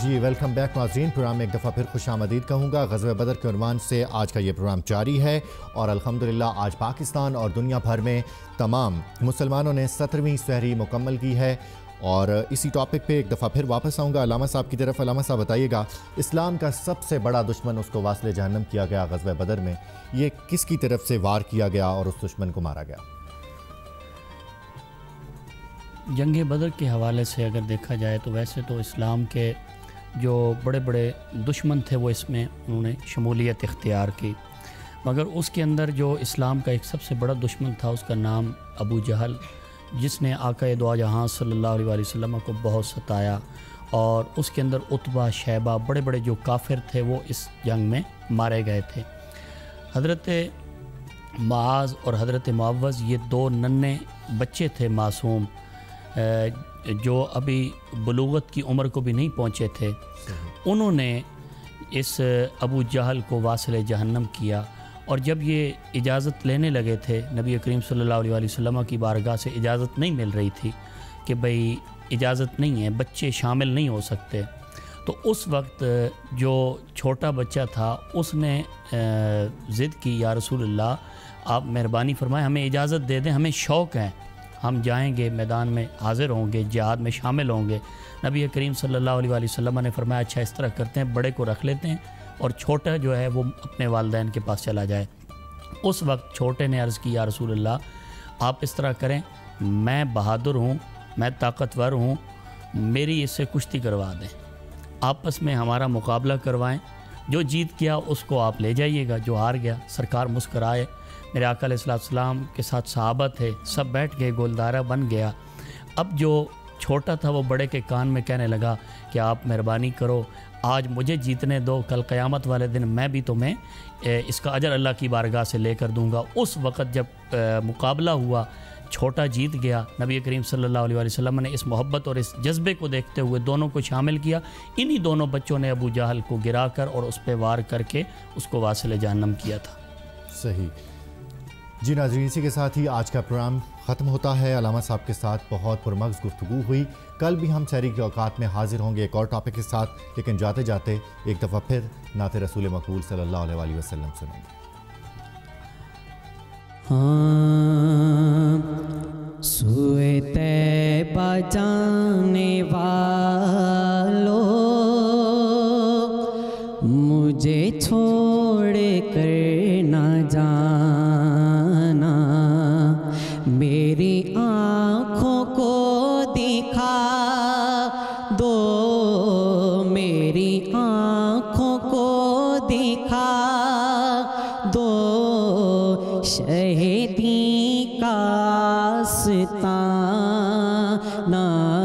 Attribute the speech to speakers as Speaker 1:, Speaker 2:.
Speaker 1: जी welcome back नाज़रीन। Program में एक दफ़ा फिर खुश आमदीद कहूँगा। ग़ज़वे बदर के उन्वान से आज का ये प्रोग्राम जारी है और अल्हम्दुलिल्लाह आज पाकिस्तान और दुनिया भर में तमाम मुसलमानों ने 17वीं सहरी मुकम्मल की है। और इसी टॉपिक पे एक दफ़ा फिर वापस आऊँगा अलामा साहब की तरफ। अलामा साहब बताइएगा, इस्लाम का सबसे बड़ा दुश्मन उसको वास्ले जहन्नम किया गया ग़ज़वे बदर में, ये किसकी तरफ से वार किया गया और उस दुश्मन को मारा गया?
Speaker 2: जंग बदर के हवाले से अगर देखा जाए तो वैसे तो इस्लाम के जो बड़े बड़े दुश्मन थे वो इसमें उन्होंने शमूलियत इख्तियार की, मगर उसके अंदर जो इस्लाम का एक सबसे बड़ा दुश्मन था उसका नाम अबू जहल, जिसने आका दो जहां सल्लल्लाहु अलैहि वसल्लम को बहुत सताया। और उसके अंदर उतबा शैबा बड़े बड़े जो काफिर थे वो इस जंग में मारे गए थे। हज़रत मुआज़ और हज़रत मुअव्वज़ ये दो नन्हे बच्चे थे मासूम, जो अभी बलूगत की उम्र को भी नहीं पहुँचे थे। उन्होंने इस अबू जहल को वासिल जहन्नम किया। और जब ये इजाज़त लेने लगे थे, नबी करीम सल्लल्लाहु अलैहि वसल्लम की बारगाह से इजाज़त नहीं मिल रही थी कि भाई इजाज़त नहीं है, बच्चे शामिल नहीं हो सकते। तो उस वक्त जो छोटा बच्चा था उसने ज़िद की, या रसूलल्लाह आप मेहरबानी फरमाएं, हमें इजाज़त दे दें, हमें शौक़ है, हम जाएंगे, मैदान में हाज़िर होंगे, जिहाद में शामिल होंगे। नबी करीम सल्लल्लाहु अलैहि वसल्लम ने फरमाया अच्छा इस तरह करते हैं, बड़े को रख लेते हैं और छोटा जो है वो अपने वालिदैन के पास चला जाए। उस वक्त छोटे ने अर्ज़ की, या रसूलल्लाह आप इस तरह करें, मैं बहादुर हूँ, मैं ताकतवर हूँ, मेरी इससे कुश्ती करवा दें, आपस में हमारा मुकाबला करवाएं, जो जीत गया उसको आप ले जाइएगा, जो हार गया। सरकार मुस्कराए, मेरे आका अलैहिस्सलाम के साथ सहाबा थे, सब बैठ गए, गोलदारा बन गया। अब जो छोटा था वो बड़े के कान में कहने लगा कि आप मेहरबानी करो, आज मुझे जीतने दो, कल क़यामत वाले दिन मैं भी तुम्हें इसका अजर अल्लाह की बारगाह से लेकर दूंगा। उस वक़्त जब मुकाबला हुआ, छोटा जीत गया। नबी करीम सल्लल्लाहु अलैहि वसल्लम ने इस मोहब्बत और इस जज्बे को देखते हुए दोनों को शामिल किया। इन्हीं दोनों बच्चों ने अबू जहल को गिरा कर और उस पर वार करके उसको वासिल जहन्नम किया था।
Speaker 1: सही जी नाज़रीन, इसी के साथ ही आज का प्रोग्राम ख़त्म होता है। अलामा साहब के साथ बहुत पुरमग़ज़ गुफ्तगू हुई। कल भी हम सहरी के औकात में हाजिर होंगे एक और टॉपिक के साथ, लेकिन जाते जाते एक दफ़ा फिर नाते रसूल मक़बूल सल्लल्लाहु अलैहि वसल्लम सुनेंगे।
Speaker 3: सूए तैबा जाने वालों, मुझे छोड़ कर न जाना, मेरी आँखों को दिखा दो, मेरी आँखों को दिखा दो, शहीदी का आस्ताना।